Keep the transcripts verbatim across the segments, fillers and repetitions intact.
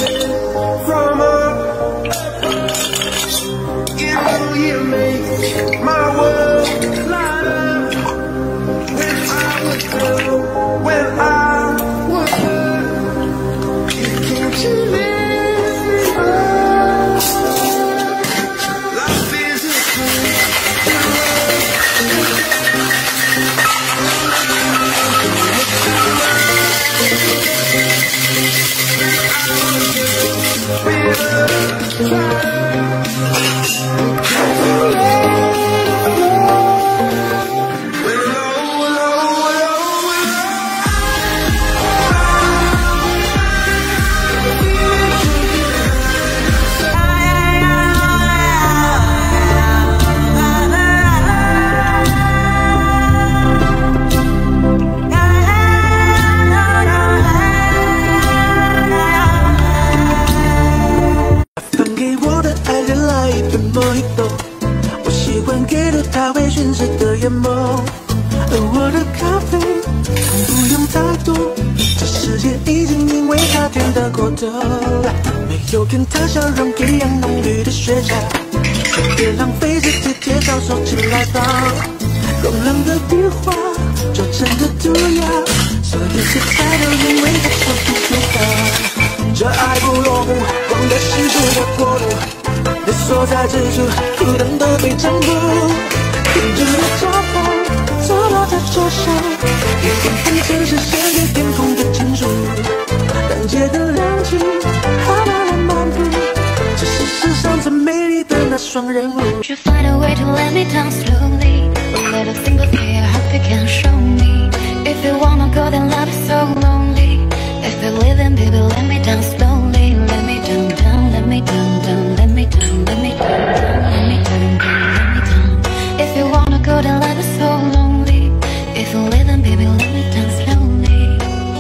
from up. You know you make my world light up. When I was down, when I was hurt, you came to lift me up. Life is a我习惯给了它微醺时的眼眸，而我的咖啡不用太多，这世界已经因为它甜得过头，没有跟它笑容一样浓郁的雪茄，别浪费时间介绍收起来吧，冰冷的笔画就真的涂鸦，所有色彩都因为它说不出口，这爱不落幕，光的是不的国度。你所在之处，孤单都被占卜。停止的脚步，坐落在桌上，一封封城市写给天空的情书。淡街的亮起，它慢慢漫步，这是世上最美丽的那双人舞。 You find a way to let me down slowly. One little thing of fear, hope you can show me. If you wanna go, then love is so lonely. If you're living, baby, let me down slowly. Let me down, down, let me down, down, let me down, let me down, down, let me down, down, let me down. If you wanna go, then life is so lonely. If you're living, baby, let me down slowly.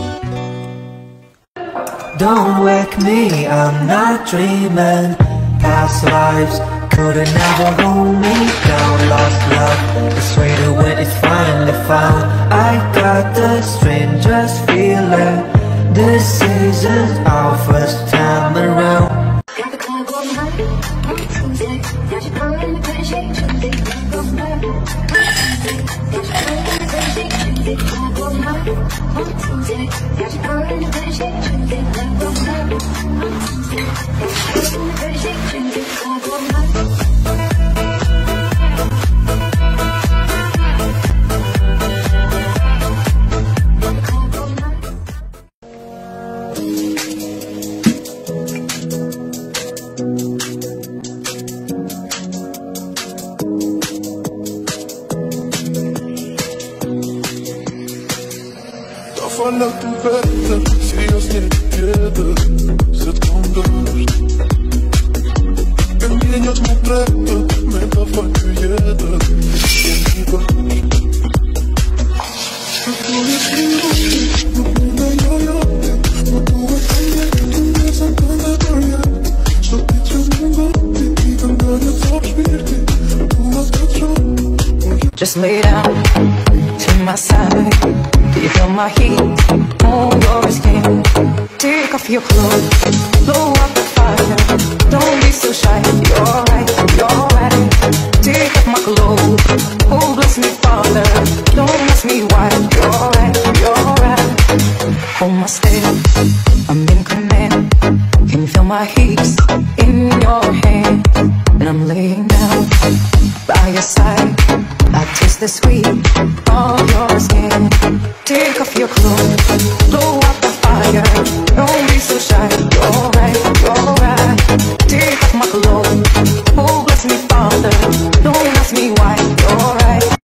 Don't wake me, I'm not dreaming. Past lives couldn't ever hold me down. Lost love, the sweeter when it's finally found. I got the strangest feeling. This isn't our first time around. Nothing better, сейчас не где-то секундаж. Как менять мой трек, метафорию еда. Just lay down to my side. Do you feel my heat on your skin? Take off your clothes, blow up the fire. Don't be so shy, you're right, you're right. Take off my clothes, oh bless me Father. Don't ask me why, you're right, you're right. Hold my step, I'm in command. Can you feel my heat in your hand? And I'm laying down by your side. I taste the sweet of your skin. Take off your clothes, blow